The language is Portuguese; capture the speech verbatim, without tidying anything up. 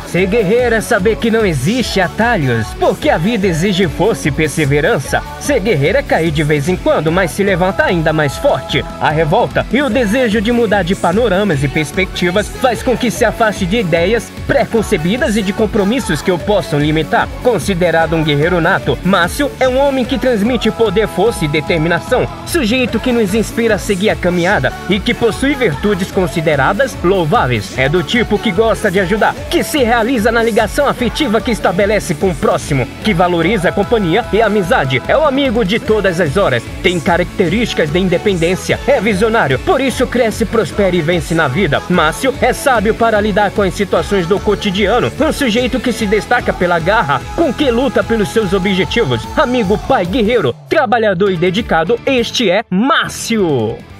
Ser guerreiro é saber que não existe atalhos, porque a vida exige força e perseverança. Ser guerreiro é cair de vez em quando, mas se levantar ainda mais forte. A revolta e o desejo de mudar de panoramas e perspectivas faz com que se afaste de ideias pré-concebidas e de compromissos que o possam limitar. Considerado um guerreiro nato, Márcio é um homem que transmite poder, força e determinação, sujeito que nos inspira a seguir a caminhada e que possui virtudes consideradas louváveis. É do tipo que gosta de ajudar, que se realiza na ligação afetiva que estabelece com o próximo, que valoriza a companhia e a amizade. É o amigo de todas as horas, tem características de independência, é visionário, por isso cresce, prospera e vence na vida. Márcio é sábio para lidar com as situações do cotidiano, um sujeito que se destaca pela garra com que luta pelos seus objetivos. Amigo, pai, guerreiro, trabalhador e dedicado, este é Márcio!